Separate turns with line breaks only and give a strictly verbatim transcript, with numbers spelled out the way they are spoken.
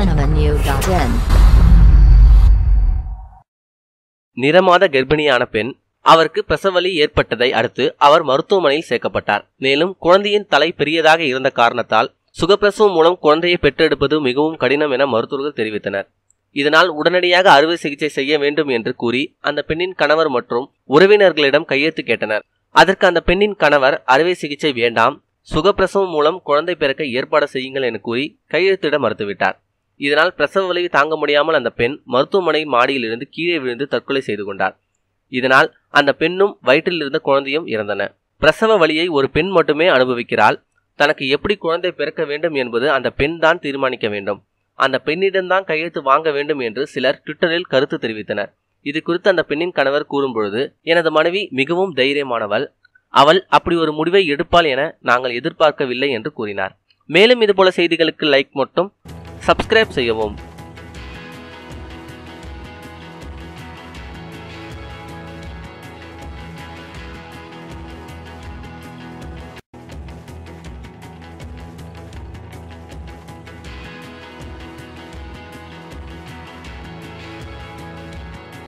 cinema new dot in.
நிறமாத கர்ப்பிணியான பெண் அவருக்கு பிரசவவலி ஏற்பட்டதை அடுத்து அவர் மருத்துவமனையில் சேர்க்கப்பட்டார். மேலும் குழந்தையின் தலை பெரியதாக இருந்த காரணத்தால் சுகப்பிரசவம் மூலம் குழந்தையை பெற்றெடுப்பது மிகவும் கடினம் என மருத்துவர்கள் தெரிவித்தனர். இதனால் உடனடியாக அறுவை சிகிச்சை செய்ய வேண்டும் என்று கூறி அந்த பெண்ணின் கணவர் மற்றும் உறவினர்களிடம் கையெழுத்து கேட்டனர். அதற்கு அந்த பெண்ணின் கணவர் அறுவை சிகிச்சை வேண்டாம், சுகப்பிரசவம் மூலம் குழந்தை பிறக்க ஏற்பாடு செய்யுங்கள் என கூறி கையெழுத்திட மறுத்துவிட்டார். இதனால் பிரசவ வலி தாங்க முடியாமல் அந்த பெண் மருத்துவமனை மாடியிலிருந்து கீழே விழுந்து தற்கொலை செய்து கொண்டார். இதனால் அந்த பெண்ணும் வயிற்றில் இருந்த குழந்தையும் இறந்தன. பிரசவ வலியை ஒரு பெண் மட்டுமே அனுபவிக்கிறாள். தனக்கு எப்படி குழந்தை பிறக்க வேண்டும் என்பது அந்த பெண் தான் தீர்மானிக்க வேண்டும். அந்த பெண்ணிடம்தான் கையெழுத்து வாங்க வேண்டும் என்று சிலர் ட்விட்டரில் கருத்து தெரிவித்தனர். இது குறித்து அந்த பெண்ணின் கணவர் கூறும்பொழுது, எனது மனைவி மிகவும் தைரியமானவள், அவள் அப்படி ஒரு முடிவை எடுப்பாள் என நாங்கள் எதிர்பார்க்கவில்லை என்று கூறினார். மேலும் இதுபோல செய்திகளுக்கு லைக் மட்டும் சப்ஸ்கிரைப் செய்யவும்.